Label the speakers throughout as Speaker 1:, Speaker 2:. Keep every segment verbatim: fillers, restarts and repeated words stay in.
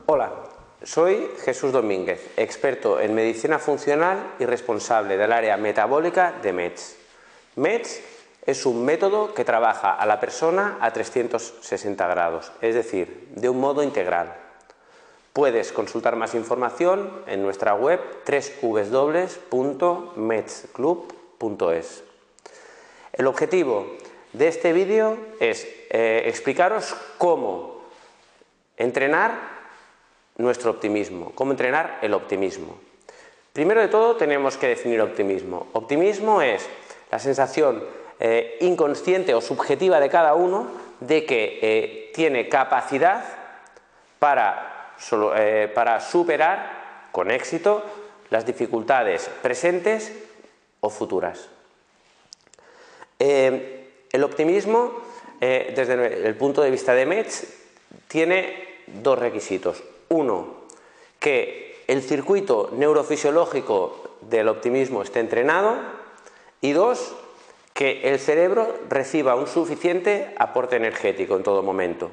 Speaker 1: Hola, soy Jesús Domínguez, experto en medicina funcional y responsable del área metabólica de M E D S. M E D S es un método que trabaja a la persona a trescientos sesenta grados, es decir, de un modo integral. Puedes consultar más información en nuestra web doble u doble u doble u punto meds club punto es. El objetivo de este vídeo es eh, explicaros cómo entrenar nuestro optimismo, cómo entrenar el optimismo. Primero de todo tenemos que definir optimismo. Optimismo es la sensación eh, inconsciente o subjetiva de cada uno de que eh, tiene capacidad para, solo, eh, para superar con éxito las dificultades presentes o futuras. Eh, el optimismo, eh, desde el punto de vista de M E D S, tiene dos requisitos. Uno, que el circuito neurofisiológico del optimismo esté entrenado, y dos, que el cerebro reciba un suficiente aporte energético en todo momento.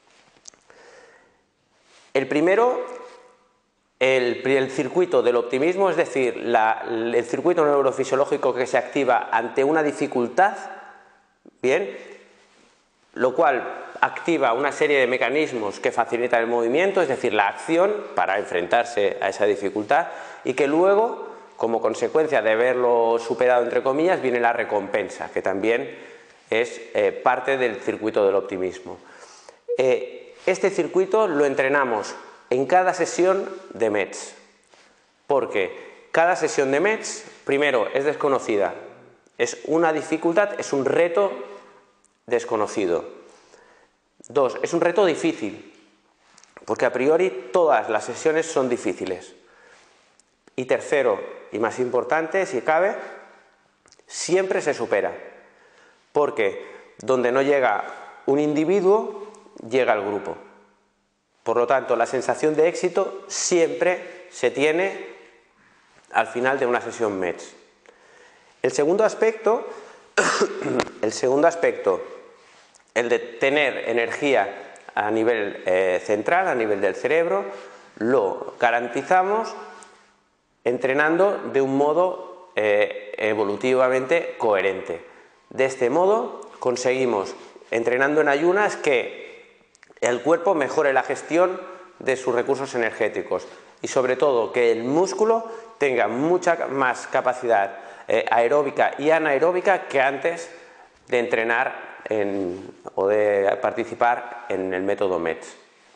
Speaker 1: El primero, el, el circuito del optimismo, es decir, la, el circuito neurofisiológico que se activa ante una dificultad, bien, lo cual activa una serie de mecanismos que facilitan el movimiento, es decir, la acción para enfrentarse a esa dificultad, y que luego, como consecuencia de haberlo superado, entre comillas, viene la recompensa, que también es eh, parte del circuito del optimismo. Eh, este circuito lo entrenamos en cada sesión de M E D S, porque cada sesión de M E D S, primero, es desconocida, es una dificultad, es un reto desconocido. Dos, es un reto difícil, porque a priori todas las sesiones son difíciles. Y tercero, y más importante, si cabe, siempre se supera, porque donde no llega un individuo, llega el grupo. Por lo tanto, la sensación de éxito siempre se tiene al final de una sesión M E D S. El segundo aspecto, el segundo aspecto, el de tener energía a nivel eh, central, a nivel del cerebro, lo garantizamos entrenando de un modo eh, evolutivamente coherente. De este modo conseguimos, entrenando en ayunas, que el cuerpo mejore la gestión de sus recursos energéticos y, sobre todo, que el músculo tenga mucha más capacidad eh, aeróbica y anaeróbica que antes de entrenar en, o de participar en el método M E D S.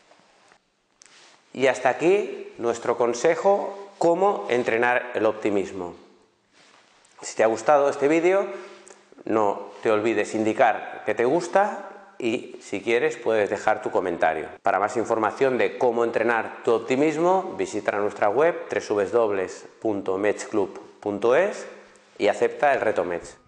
Speaker 1: Y hasta aquí nuestro consejo: cómo entrenar el optimismo. Si te ha gustado este vídeo, no te olvides indicar que te gusta, y si quieres puedes dejar tu comentario. Para más información de cómo entrenar tu optimismo, visita nuestra web doble u doble u doble u punto meds club punto es y acepta el reto M E D S.